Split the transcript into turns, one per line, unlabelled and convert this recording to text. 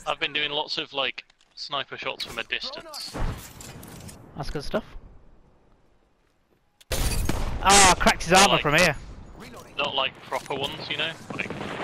I've been doing lots of like sniper shots from a distance.
That's good stuff. Ah, cracked his armor
like-
from here.
Not like proper ones, you know? Like